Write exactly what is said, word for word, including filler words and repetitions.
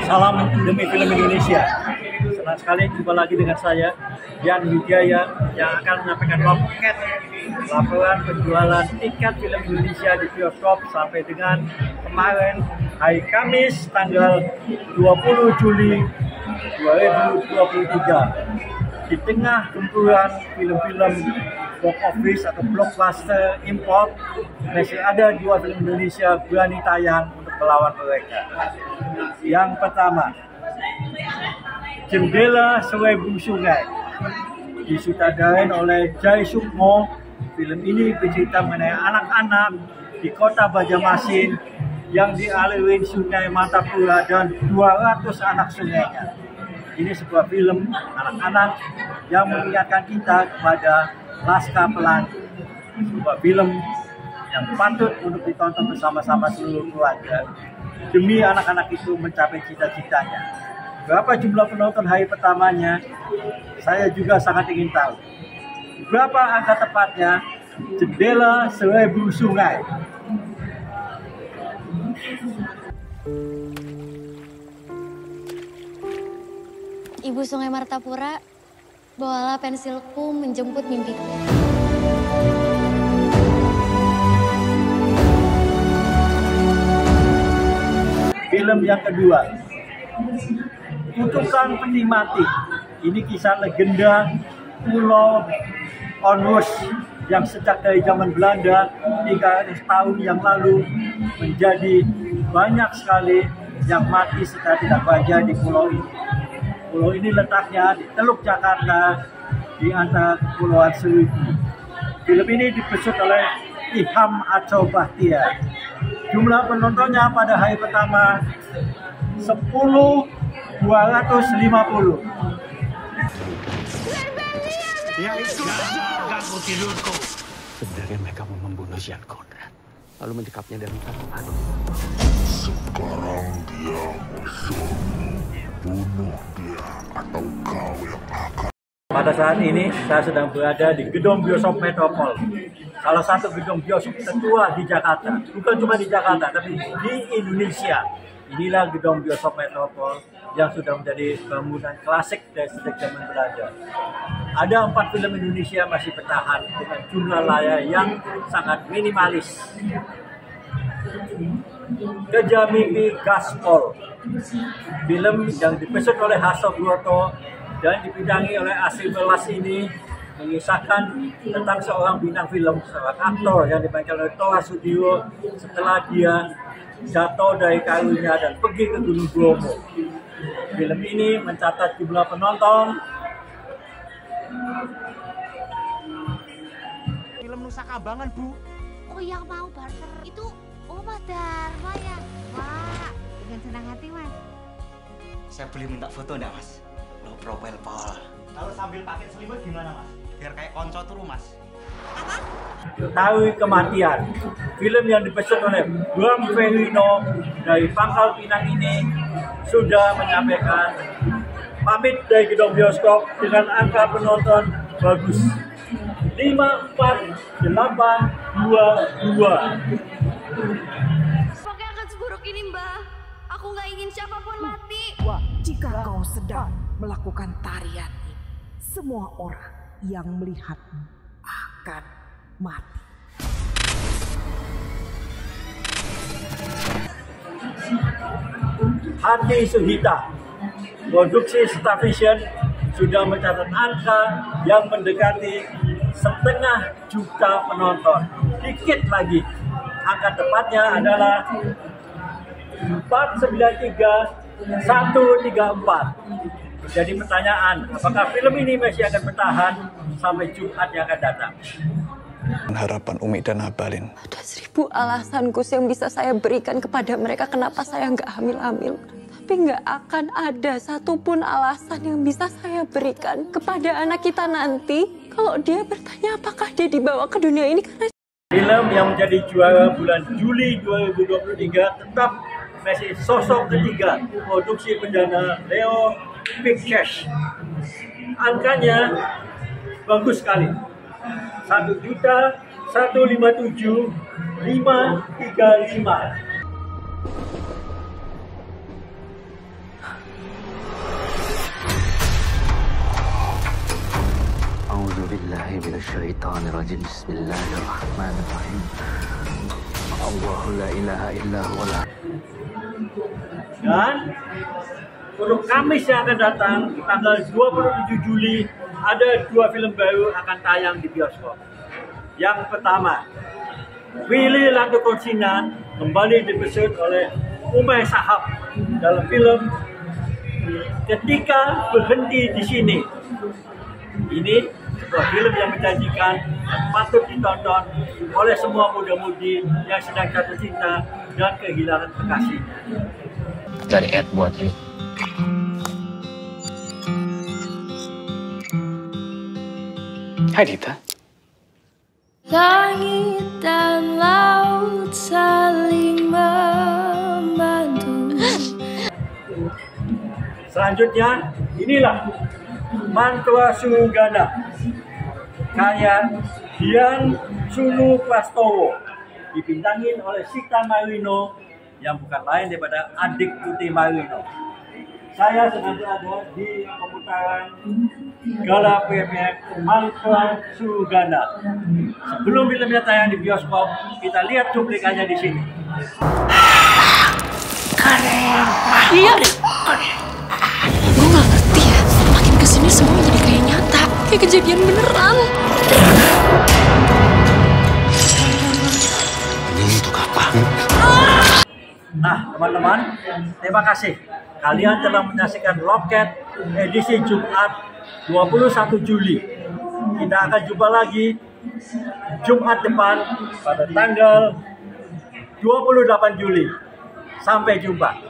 Salam demi film Indonesia. Senang sekali jumpa lagi dengan saya, Dian Wijaya, yang akan menyampaikan loket laporan penjualan tiket film Indonesia di bioskop sampai dengan kemarin hari Kamis tanggal dua puluh Juli dua ribu dua puluh tiga. Di tengah gempuran film-film box office atau blockbuster import, masih ada dua film Indonesia berani tayang untuk melawan mereka. Yang pertama, Jendela Seribu Sungai, disutradarai oleh Jai Sukmo. Film ini bercerita mengenai anak-anak di kota Banjarmasin yang dialiri sungai Martapura dan dua ratus anak sungainya. Ini sebuah film anak-anak yang mengingatkan kita kepada Laskar Pelangi, sebuah film yang patut untuk ditonton bersama-sama seluruh keluarga demi anak-anak itu mencapai cita-citanya. Berapa jumlah penonton hari pertamanya? Saya juga sangat ingin tahu. Berapa angka tepatnya Jendela Seribu Sungai? Ibu Sungai Martapura, bawalah pensilku menjemput mimpiku. Film yang kedua, Kutukan Peti Mati. Ini kisah legenda Pulau Onrus yang sejak dari zaman Belanda tiga ratus tahun yang lalu menjadi banyak sekali yang mati secara tidak wajar di pulau ini. Pulau ini letaknya di Teluk Jakarta di antara Kepulauan Seribu. Film ini dibesut oleh Ilham Aco Bahtiar. Jumlah penontonnya pada hari pertama sepuluh ribu dua ratus lima puluh. Ya itu ganggu tidurku. Sebenarnya mereka mau membunuh Jean Conrad, lalu mendekapnya dalam taruhan. Sekarang dia musuhmu. Bunuh dia atau kau yang akan. Pada saat ini saya sedang berada di gedung bioskop Metropol, salah satu gedung bioskop tertua di Jakarta. Bukan cuma di Jakarta, tapi di Indonesia. Inilah gedung bioskop Metropol yang sudah menjadi bangunan klasik dari sejak zaman Belanda. Ada empat film Indonesia masih bertahan dengan jumlah layar yang sangat minimalis. Kejar Mimpi Gaspol, film yang dibesut oleh Hasso Broto dan dibidangi oleh Asri Melas ini mengisahkan tentang seorang bintang film, seorang aktor yang dimainkan oleh Tora Sudiro setelah dia jatuh dari kayunya dan pergi ke Gunung Bromo. Film ini mencatat jumlah penonton film Nusa Kambangan, Bu. Oh, yang mau barter itu Oma Dharma ya? Wah, dengan senang hati, Mas. Saya boleh minta foto enggak, Mas? Low profile, Paul. Kalau sambil pakai selimut gimana, Mas? Biar kayak konco turu, Mas. Tahu Kematian, film yang dibesut oleh Bram Ferrino dari Pangkal Pinang ini sudah menyampaikan pamit dari gedung bioskop dengan angka penonton bagus lima empat delapan dua dua. Pakai akan seburuk ini, Mbah. Aku nggak ingin siapapun mati. Wah, jika kau sedang melakukan tarian ini, semua orang yang melihatmu akan mati. Hati Suhita, produksi Starvision sudah mencatat angka yang mendekati setengah juta penonton. Dikit lagi, angka tepatnya adalah empat sembilan tiga satu tiga empat. Jadi pertanyaan, apakah film ini masih akan bertahan sampai Jumat yang akan datang? Harapan Umi dan Abalin. Ada seribu alasan Gus yang bisa saya berikan kepada mereka kenapa saya nggak hamil-hamil. Tapi nggak akan ada satupun alasan yang bisa saya berikan kepada anak kita nanti kalau dia bertanya apakah dia dibawa ke dunia ini karena film yang menjadi juara bulan Juli dua ribu dua puluh tiga tetap masih sosok ketiga, produksi perdana Leo Pictures. Angkanya bagus sekali, satu juta satu lima tujuh lima tiga lima. billahi minasyaitonirrajim. Bismillahirrahmanirrahim. Allahu la ilaha illa huwa. Dan untuk Kamis yang akan datang, tanggal dua puluh tujuh Juli, ada dua film baru akan tayang di bioskop. Yang pertama, Willy Lantukonsinan kembali dibesut oleh Umay Shahab dalam film Ketika Berhenti di Sini. Ini sebuah film yang menjanjikan dan patut ditonton oleh semua muda-mudi yang sedang jatuh cinta dan kehilangan kekasihnya. Dari Ed buat ini. Hai Dita. Langit dan laut saling membantu. Selanjutnya, inilah Mantua Sugana karya Dian Sunu Prastowo, dibintangin oleh Sita Marino yang bukan lain daripada adik Tuti Marino. Saya sedang berada di pemutaran gala premier Mantua Sugana. Sebelum filmnya tayang di bioskop, kita lihat cuplikannya di sini. Keren. Iya deh. Gue gak ngerti ya, makin kesini semua jadi kayak nyata, kayak kejadian beneran. Ini untuk apa? Nah, teman-teman, terima kasih. Kalian telah menyaksikan Loket edisi Jumat dua puluh satu Juli. Kita akan jumpa lagi Jumat depan pada tanggal dua puluh delapan Juli. Sampai jumpa.